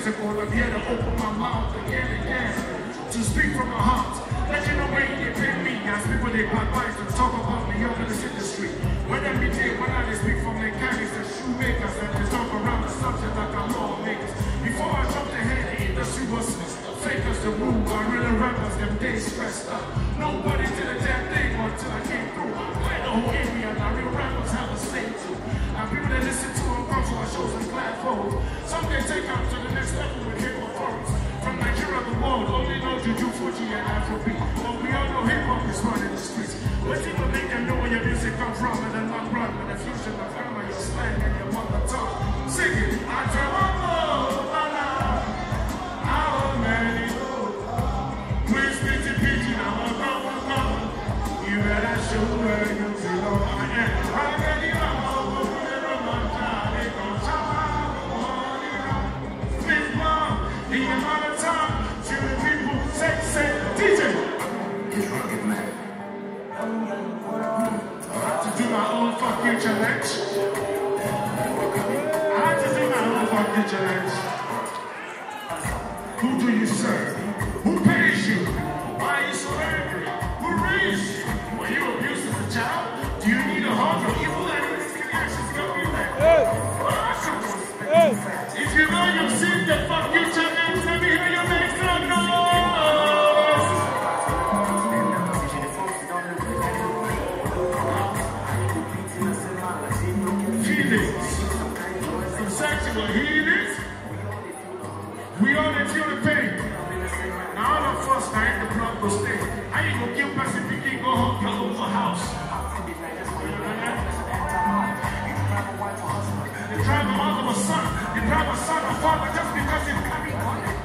spectacle. I'm here to open my mouth again and again to speak from my heart. Let you know where you pay me. As people they backbite and talk about me over this industry. When I meet you, when I speak from mechanics and shoemakers and they talk around the subject like I'm lawmakers. Before I jump ahead, the industry was fakers the rule. I really rappers, them days stressed up. Nobody did a damn thing until I came through. Play the whole area, now real rappers have a say to. Now people that listen to them come to our shows and glad folks. Some they take out to the next level with hip-hop forums. From Nigeria, the world, only know Juju, Fuji, and Afrobeat. But we all know hip-hop is running the streets. What people make them know where your music comes from and then not run with the fusion of grammar, your slang, and your mother tongue. Sing it. I tell how many we speak to Pidgin, you better show where you belong. How many the amount of time to the people say, DJ. I had to do my own fucking challenge. Who do you serve? Who pays you? Why are you so angry? Who raised you? Were you abused as a child? Do you need a hug or evil enemies can actually go be like? If you know you've seen the fucking challenge, let me hear you make some noise. Feelings. Some sexual healings. We all feel the pain. Now all of us are in the blood will stay. How you gonna kill Pacific and go home your own house? You drive a mother or son. You drive a son or father just because he's coming on it.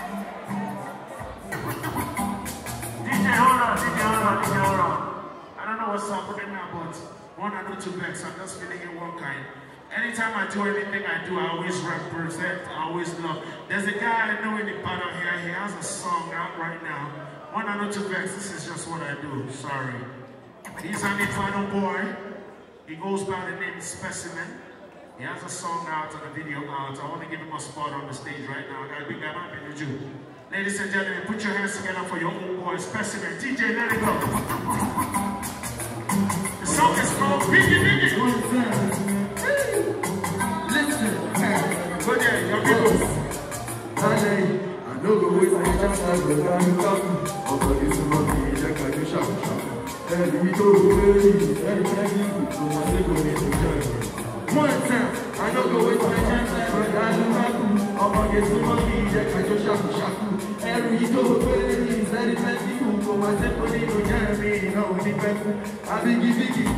DJ, hold on. I don't know what's happening now, but one or two bets. I'm just feeling it one kind. Anytime I do anything I do, I always represent, I always love. There's a guy I know in the panel here, he has a song out right now. One or two bets, this is just what I do, sorry. He's an Infano boy. He goes by the name Specimen. He has a song out and a video out. I want to give him a spot on the stage right now. I gotta big that up in the Jew. Ladies and gentlemen, put your hands together for your old boy Specimen. DJ, let it go. The song is called Biggie Biggie. So yeah, your people. I know the way I just have the time to over this money, like I do shop. And we go away, and one time, I know the way I just have the time to over this money, like I do shop. And we go away, and you go my symphony to Jeremy, no defense. I biggie.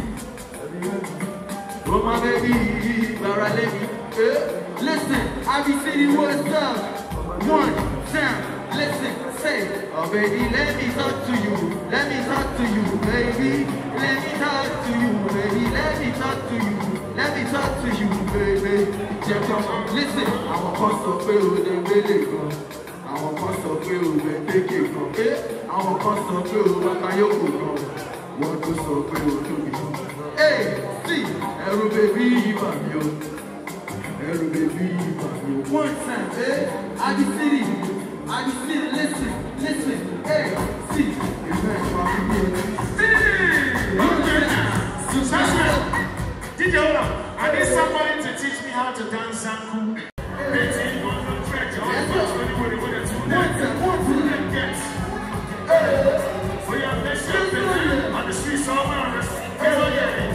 Oh my baby, where I let me. Listen, I be sitting what's up. One time, listen, say, oh baby, let me talk to you. Let me talk to you, baby. Let me talk to you, baby. Let me talk to you. Let me talk to you, baby. Listen, I'm a pastor, feel the really good. I'm a pastor, feel the take it from here. I'm a pastor, feel like I go. Want to so feel to me. Hey, see, every baby, you. One time, I be sitting, listen, hey, see, DJ, hold on. I need somebody to teach me how to dance Zanku. On the streets all around us. Hell yeah.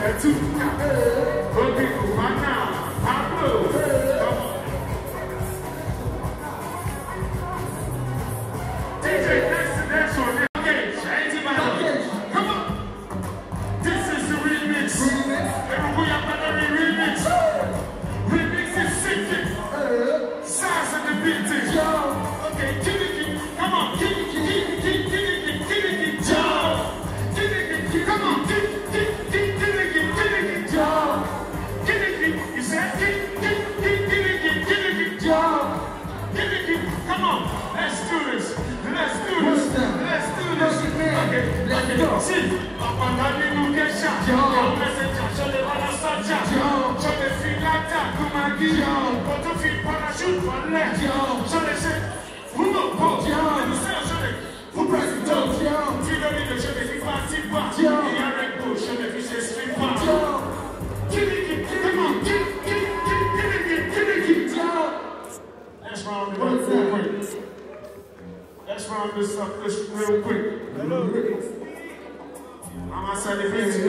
Let's round this up real quick. I'm outside the fence.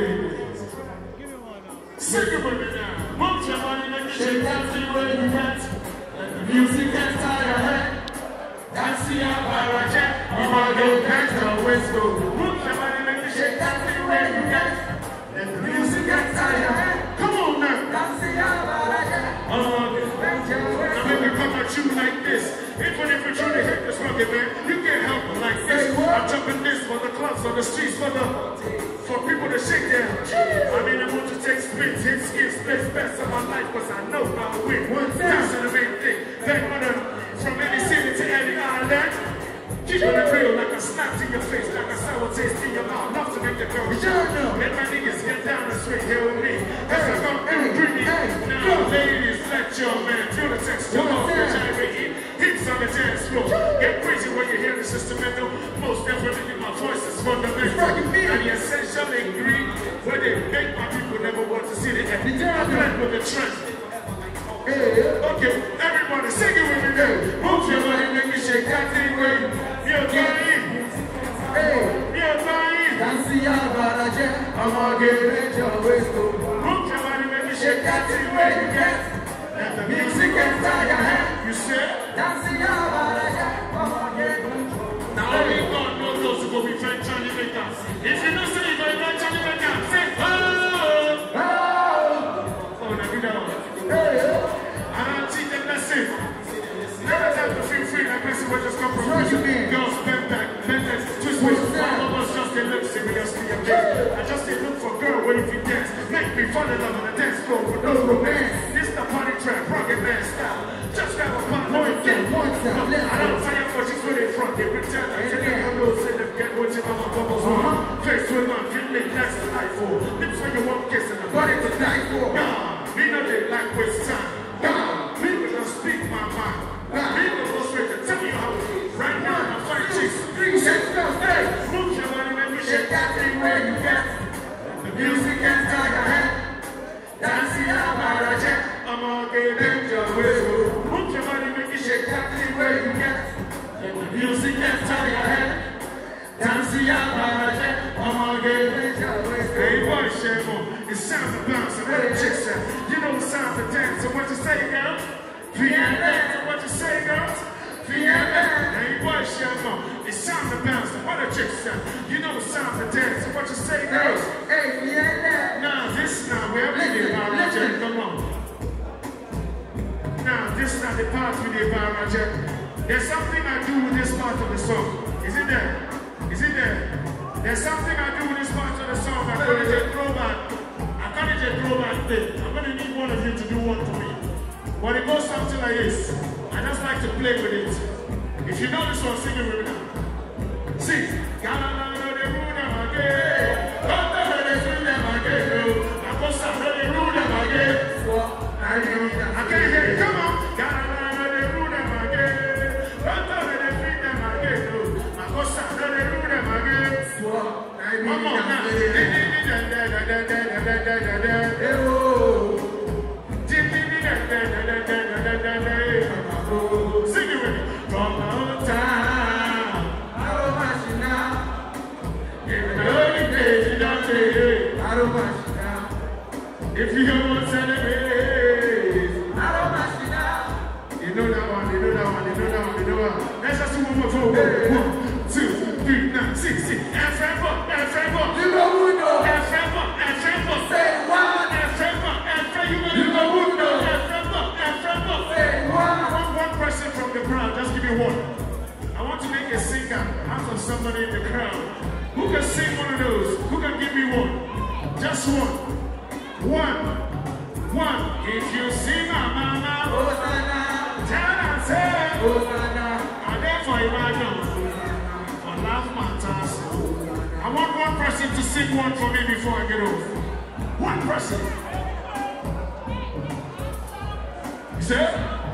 Sing it with me now. Move your body, make it shake, dance the way you dance. Let the music get tired your head. Dance the Abaraja. You want to go back to the West Coast. Move your body, make it shake, dance the way you dance. Let the music get tired your head. Come on now. Dance the Abaraja. Now let me come at you like this. Even if you're trying to hit this rugged man, you can't help it like this. I'm jumping this for the clubs on the streets, for people to shake their. I mean, I want to take spins, hit skins, splits, best of my life, cause I know I'll win. That's the main thing. Back on from any city to any island. Keep it real like a snap to your face, like a sour taste in your mouth. Love to make the girl return. Let my niggas get down the street here with me. Cause I come and bring it. Now, ladies, let your man feel the texture of the gyrating. Hips on the dance floor. Get crazy when you hear this instrumental. Most definitely my voice is fundamental. And the essential ingredient where they make my people never want to see the end. I blend with the trend. Okay, everybody sing it with me now. Move your body, make me shake that thing way. You're buying. You're buying. Dance the Abaraja. I'm gonna get it your waist. Move your body, make me shake that thing way you get. Let the music get tired your head. You said? Dance the Abaraja. I'm gonna get it. Now only God knows those who go be friend Johnny Maker. If you know say you're going to Johnny Maker, say oh. Oh, now do that one. I don't teach them lesson. Never time to feel free like Messi will just come from me. Girls bend back, bend legs, twist waist. All of us just they look seriously a bit. I just they look for girl where you can dance. Make me fall in love on the dance floor with no romance. This the party trap, rocket man style. Just have a pop, no intent. I don't fire for she's with it front. They pretend I tell you how those in the get what you know my bubbles on. Face with my feeling, that's the life for. Lips when you want kiss and the body to die for. Me know they like waste time. Me will speak my mind. Me will go straight to tell you how it is. Right now I'm fighting chicks. 3 6 no stay. Move your body, make me shake that thing where you get. The music gets tired your head. Dance the Abaraja. I'm gonna get in your way. Move your body, make me shake that thing where you get. The music gets tired your head. Dance the Abaraja. I'm gonna get in your way. Hey boy, Shemo, it's time to bounce and let the chicks out. You know it's time to dance, so what you say, girl? Vienna, what you say, girls? Vienna. Hey boy, Shemo, it's time to bounce and what the chicks out. You know it's time to dance, so what you say, girls? Hey, Vienna. Nah, this now, we're playing Abaraja, come on. Now, this is not the part with the Abaraja. There's something I do with this part of the song. Is it there? Is it there? There's something I do with this part of the song. I'm going to take throwback. I'm going to take throwback thing. I'm going to need one of you to do one for me. But it goes something like this. I just like to play with it. If you know this one, sing it with me now. Sing. I can't hear you. Come on. Come on now. Sing it with me. From the time I don't want you now. In the early days, you don't say, I don't want you now. If you want to celebrate, you know that one, you know that one, you know that one, you know that one. Let's just do one more time. 1, 2, 3, 9, 6, 6. F4. You know who know? F4. Say one. You know who know? Say one. One person from the crowd, just give me one. I want to make a singer out of somebody in the crowd. Who can sing one of those? Who can give me one? Just one. One. If you see my mama, Hosanna. tell her, say, Hosanna. I'm there for Imagine. For love matters. I want one person to sing one for me before I get off. One person. You say?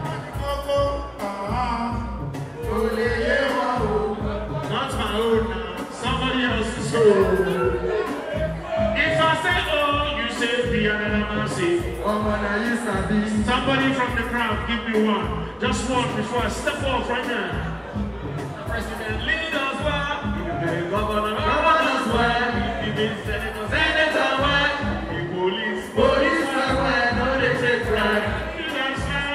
Not my own now. Somebody else's own. If I say oh, you say be another mercy. Somebody from the crowd, give me one. Just one before I step off right now. President leaders well. The governors well. The senators well. The police well. No, they take right. Leaders well.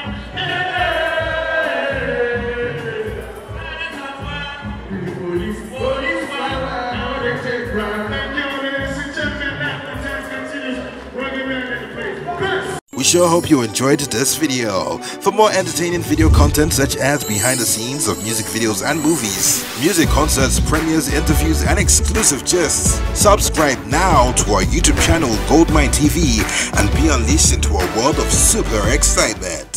Senators well. The police well. No, they take right. Thank you, ladies and gentlemen. That contest continues. We're going to the place. We sure hope you enjoyed this video. For more entertaining video content such as behind the scenes of music videos and movies, music concerts, premieres, interviews, and exclusive gists, subscribe now to our YouTube channel Goldmine TV and be unleashed into a world of super excitement.